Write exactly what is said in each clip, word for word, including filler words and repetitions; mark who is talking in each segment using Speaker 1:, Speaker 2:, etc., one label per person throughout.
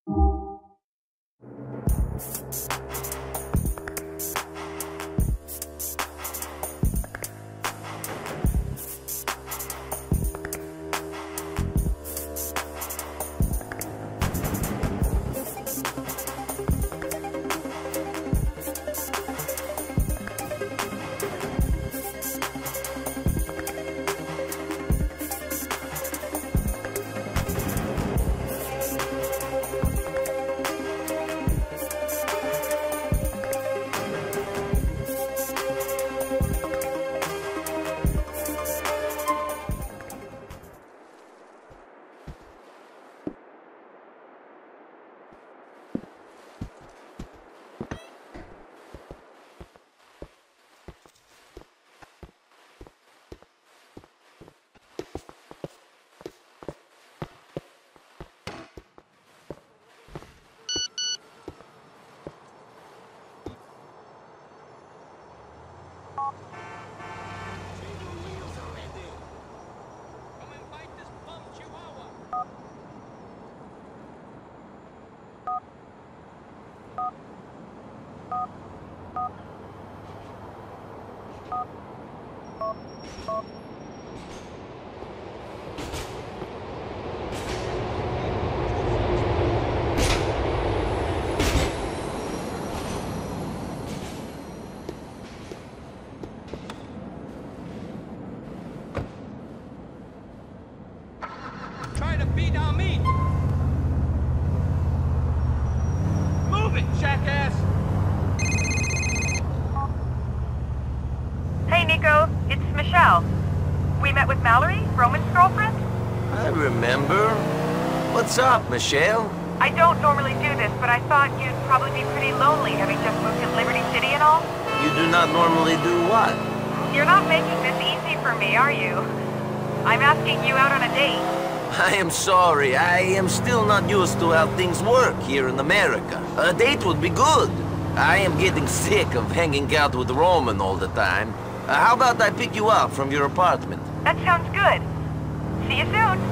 Speaker 1: What's up, Michelle?
Speaker 2: I don't normally do this, but I thought you'd probably be pretty lonely having just moved to Liberty City and all.
Speaker 1: You do not normally do what?
Speaker 2: You're not making this easy for me, are you? I'm asking you out on a date.
Speaker 1: I am sorry. I am still not used to how things work here in America. A date would be good. I am getting sick of hanging out with Roman all the time. Uh, how about I pick you up from your apartment?
Speaker 2: That sounds good. See you soon.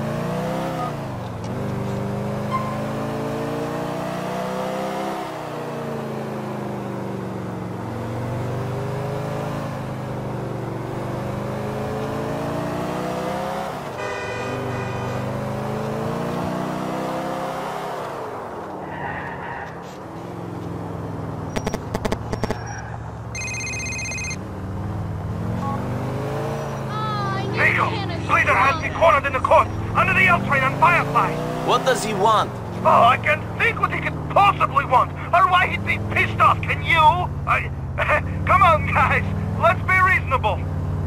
Speaker 1: What does he want?
Speaker 3: Oh, I can't think what he could possibly want, or why he'd be pissed off, can you? I... Come on, guys, let's be reasonable.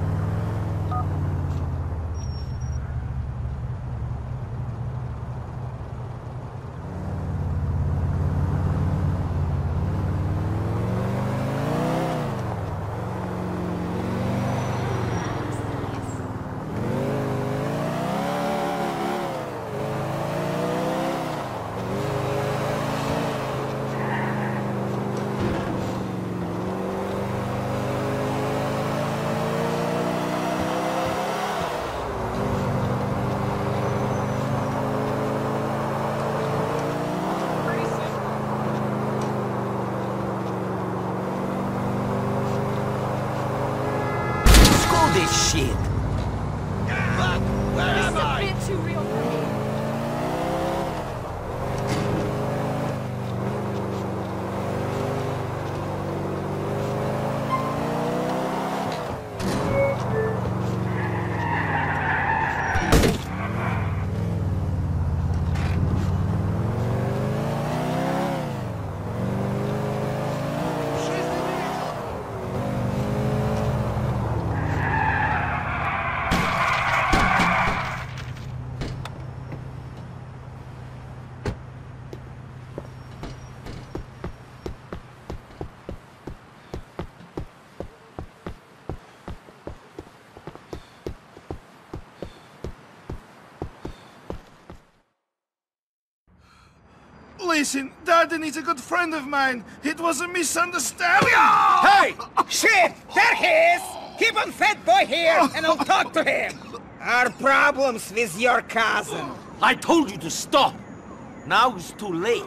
Speaker 1: This shit.
Speaker 3: Fuck! Where am I?
Speaker 4: It's a bit too real for me.
Speaker 3: Listen, Darden is a good friend of mine. It was a misunderstanding.
Speaker 5: Hey! Shit! There he is! Keep on fat boy here, and I'll talk to him. Our problems with your cousin.
Speaker 6: I told you to stop!
Speaker 1: Now it's too late.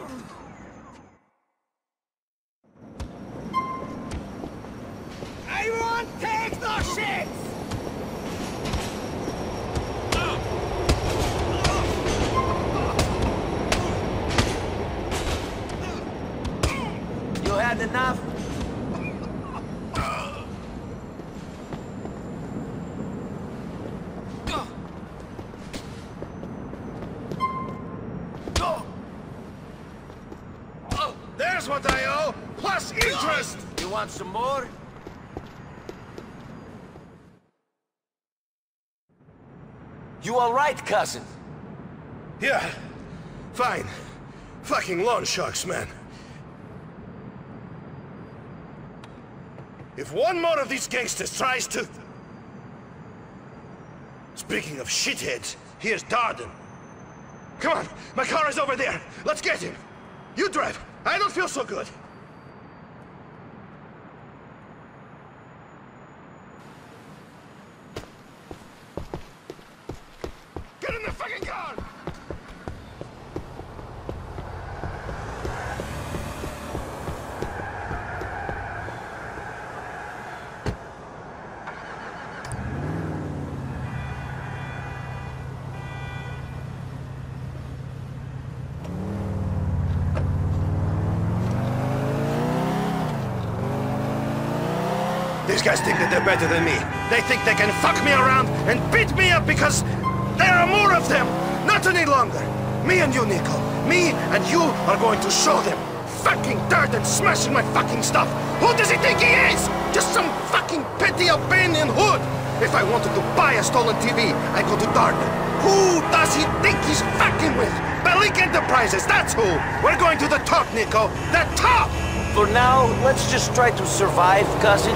Speaker 5: I won't take no shit!
Speaker 1: You had enough?
Speaker 3: There's what I owe, plus interest!
Speaker 1: You want some more? You all right, cousin?
Speaker 3: Yeah, fine. Fucking loan sharks, man. If one more of these gangsters tries to... Speaking of shitheads, here's Darden. Come on, my car is over there. Let's get him. You drive. I don't feel so good. Get in the fucking car! These guys think that they're better than me. They think they can fuck me around and beat me up because there are more of them. Not any longer. Me and you, Nico. Me and you are going to show them. Fucking dirt and smashing my fucking stuff. Who does he think he is? Just some fucking petty Albanian hood. If I wanted to buy a stolen T V, I go to Darden. Who does he think he's fucking with? Bellic Enterprises, that's who. We're going to the top, Nico. The top!
Speaker 1: For now, let's just try to survive, cousin.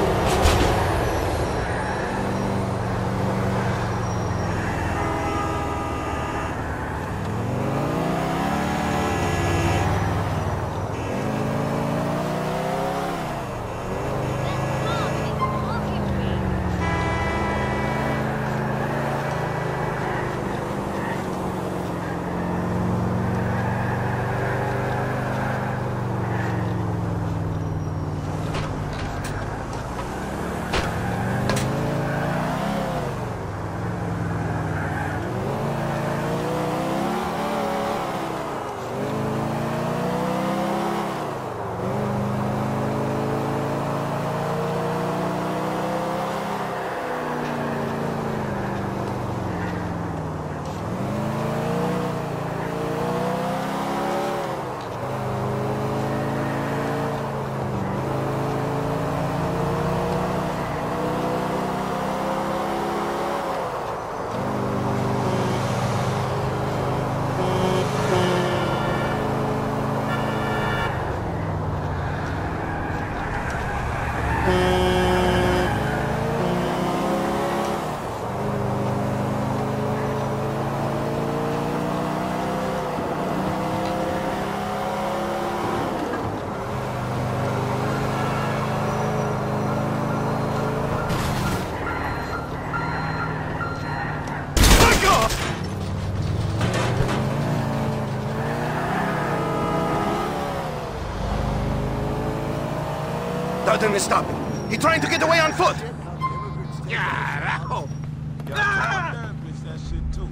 Speaker 3: Darden is stopping. He's trying to get away on foot.
Speaker 5: Carajo! Ah!
Speaker 4: That shit too.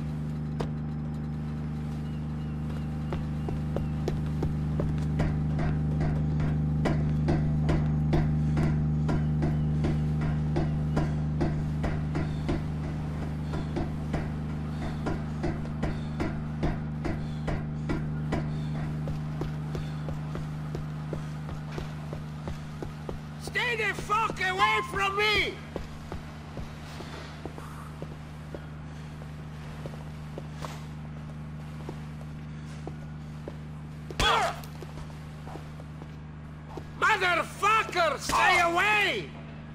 Speaker 5: Stay the fuck away from me! Motherfucker, stay away!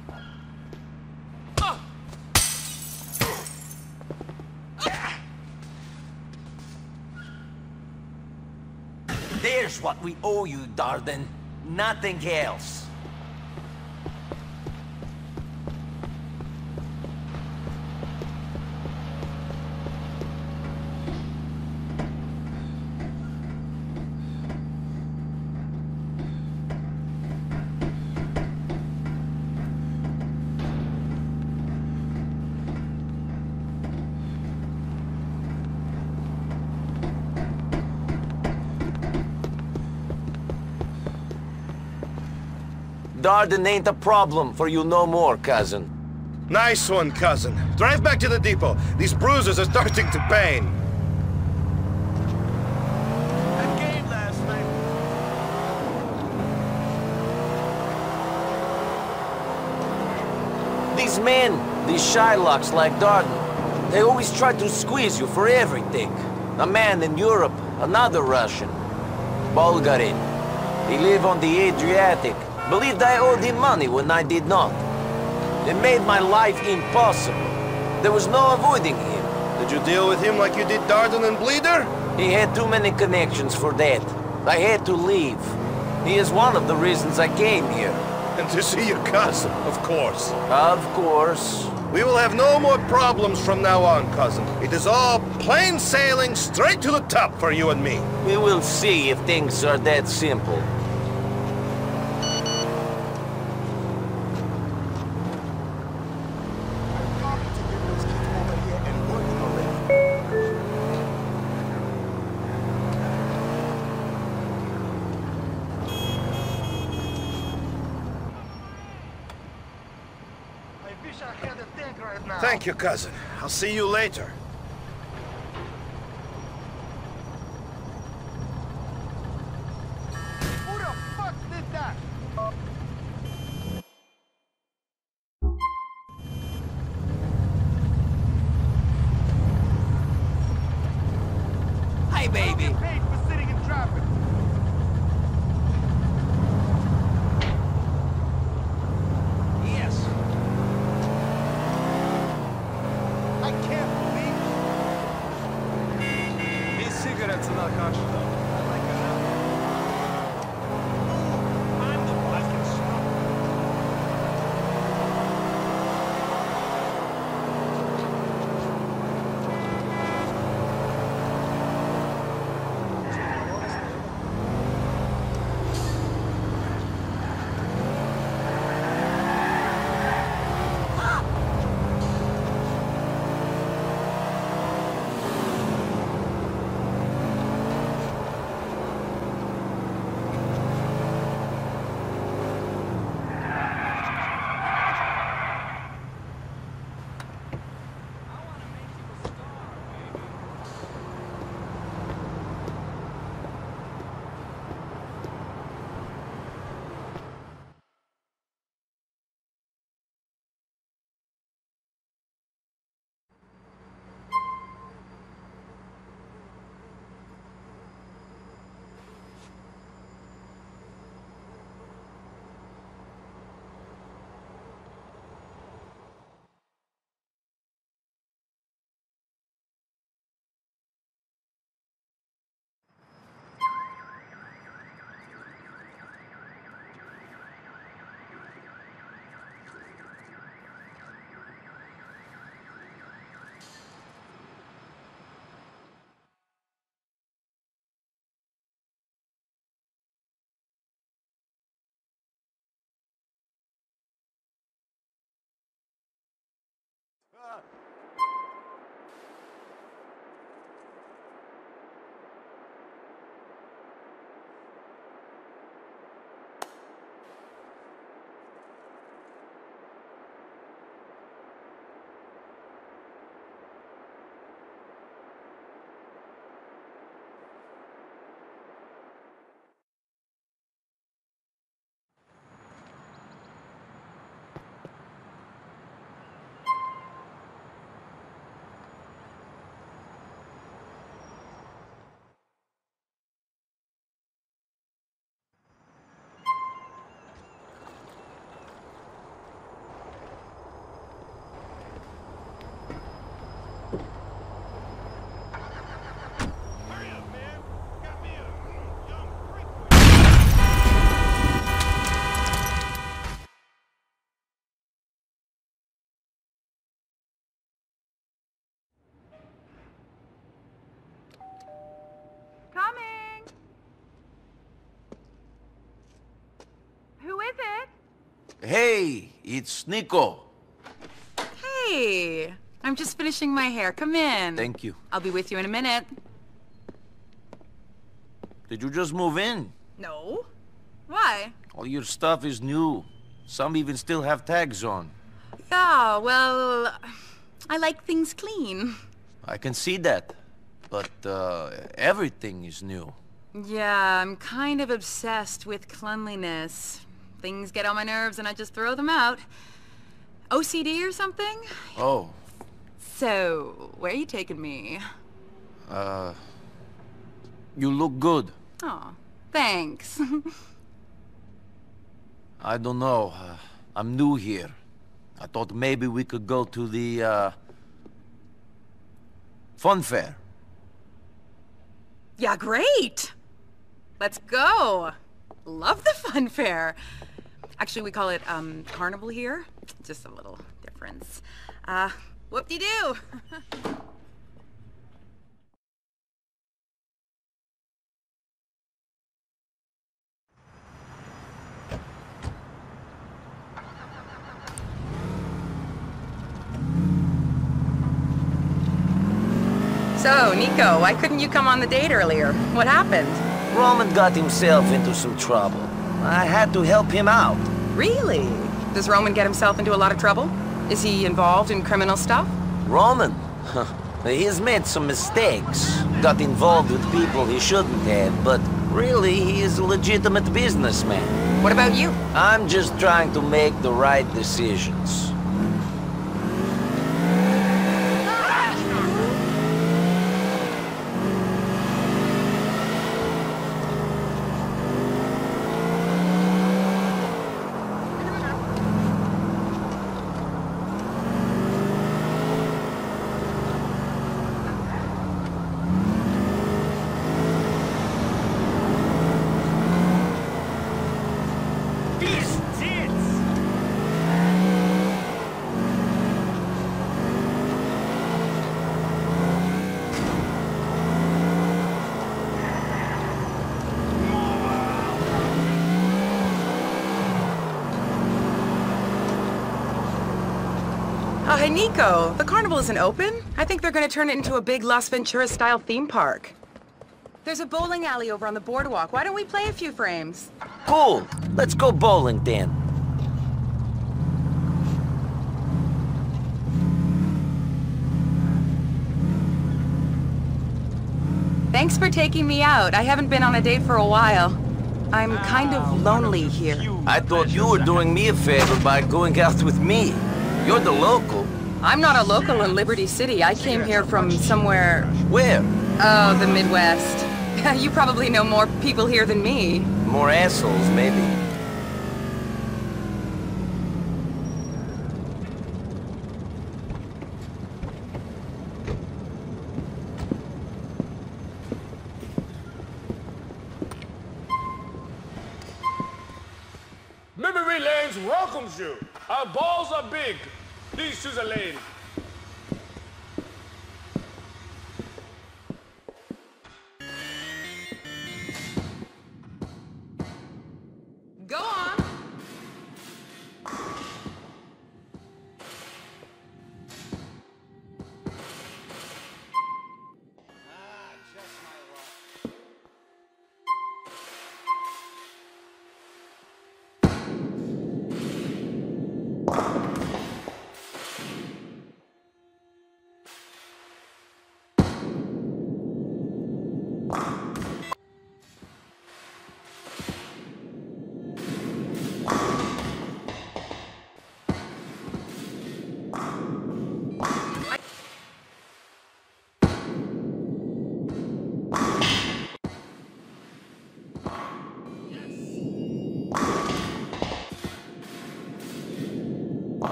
Speaker 1: There's what we owe you, Darden. Nothing else. Darden ain't a problem for you no more, cousin.
Speaker 3: Nice one, cousin. Drive back to the depot. These bruises are starting to pain.
Speaker 4: That game last night.
Speaker 1: These men, these Shylocks like Darden, they always try to squeeze you for everything. A man in Europe, another Russian. Bulgarin. He live on the Adriatic. Believed I owed him money when I did not. It made my life impossible. There was no avoiding him.
Speaker 3: Did you deal with him like you did Darden and Bleeder?
Speaker 1: He had too many connections for that. I had to leave. He is one of the reasons I came here.
Speaker 3: And to see your cousin, of course.
Speaker 1: Of course.
Speaker 3: We will have no more problems from now on, cousin. It is all plain sailing straight to the top for you and me.
Speaker 1: We will see if things are that simple.
Speaker 3: Thank you, cousin. I'll see you later.
Speaker 4: Who the fuck did that?
Speaker 5: Hi, baby.
Speaker 4: Get paid for sitting in traffic.
Speaker 5: Yes.
Speaker 4: I can't believe these cigarettes are not conscious. I like it now. I'm the black and smoke.
Speaker 2: Coming! Who is it?
Speaker 1: Hey, it's Nico.
Speaker 6: Hey, I'm just finishing my hair. Come in.
Speaker 1: Thank you.
Speaker 6: I'll be with you in a minute.
Speaker 1: Did you just move in?
Speaker 6: No. Why?
Speaker 1: All your stuff is new. Some even still have tags on.
Speaker 6: Yeah, well, I like things clean.
Speaker 1: I can see that. But, uh, everything is new.
Speaker 6: Yeah, I'm kind of obsessed with cleanliness. Things get on my nerves and I just throw them out. O C D or something?
Speaker 1: Oh,
Speaker 6: So, where are you taking me?
Speaker 1: uh... you look good.
Speaker 6: Aw, thanks.
Speaker 1: I don't know. Uh, I'm new here. I thought maybe we could go to the, uh... fun fair.
Speaker 6: Yeah, great! Let's go! Love the fun fair. Actually, we call it, um, carnival here. Just a little difference. Uh, whoop-de-doo! So, Nico, why couldn't you come on the date earlier? What happened?
Speaker 1: Roman got himself into some trouble. I had to help him out.
Speaker 6: Really? Does Roman get himself into a lot of trouble? Is he involved in criminal stuff?
Speaker 1: Roman? He's made some mistakes. Got involved with people he shouldn't have, but really, he is a legitimate businessman.
Speaker 6: What about you?
Speaker 1: I'm just trying to make the right decisions.
Speaker 6: Oh, hey, Nico, the carnival isn't open. I think they're gonna turn it into a big Las Venturas-style theme park. There's a bowling alley over on the boardwalk. Why don't we play a few frames?
Speaker 1: Cool. Let's go bowling then.
Speaker 6: Thanks for taking me out. I haven't been on a date for a while. I'm kind of lonely here.
Speaker 1: I thought you were doing me a favor by going out with me. You're the local.
Speaker 6: I'm not a local in Liberty City. I came here from somewhere...
Speaker 1: Where?
Speaker 6: Oh, the Midwest. You probably know more people here than me.
Speaker 1: More assholes, maybe.
Speaker 4: Memory Lanes welcomes you. Our balls are big. Please choose a lane.
Speaker 6: Go on.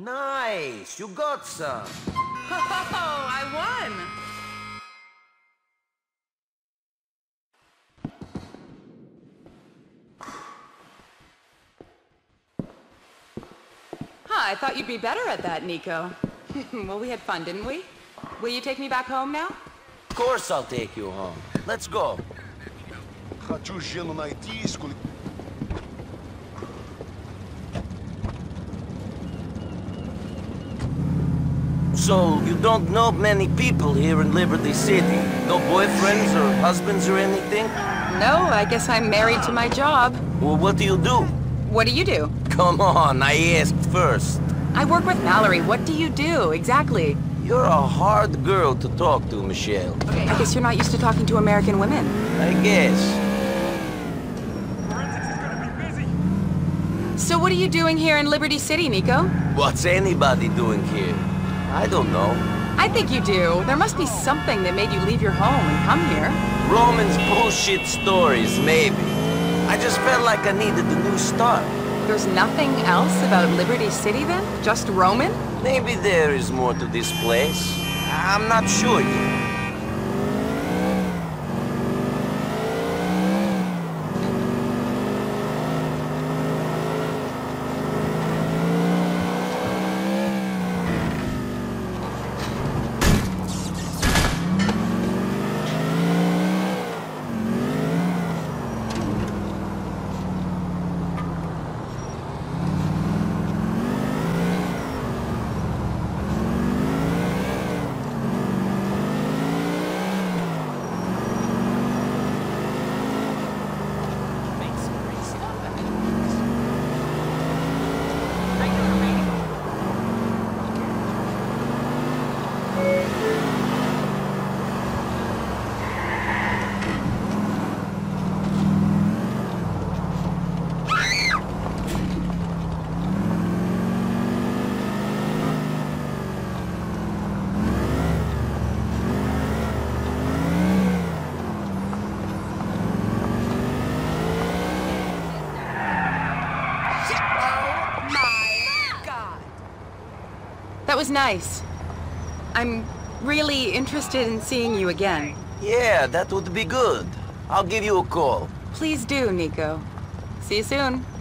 Speaker 1: Nice, you got some.
Speaker 6: Oh, I won! Huh, I thought you'd be better at that, Nico. Well, we had fun, didn't we? Will you take me back home now?
Speaker 1: Of course I'll take you home. Let's go. So, you don't know many people here in Liberty City? No boyfriends or husbands or anything?
Speaker 6: No, I guess I'm married to my job.
Speaker 1: Well, what do you do?
Speaker 6: What do you do?
Speaker 1: Come on, I asked first.
Speaker 6: I work with Mallory. What do you do, exactly?
Speaker 1: You're a hard girl to talk to, Michelle.
Speaker 6: Okay, I guess you're not used to talking to American women.
Speaker 1: I guess.
Speaker 6: So what are you doing here in Liberty City, Nico?
Speaker 1: What's anybody doing here? I don't know.
Speaker 6: I think you do. There must be something that made you leave your home and come here.
Speaker 1: Roman's bullshit stories, maybe. I just felt like I needed a new start.
Speaker 6: There's nothing else about Liberty City then? Just Roman?
Speaker 1: Maybe there is more to this place. I'm not sure yet.
Speaker 6: That was nice. I'm really interested in seeing you again.
Speaker 1: Yeah, that would be good. I'll give you a call.
Speaker 6: Please do, Nico. See you soon.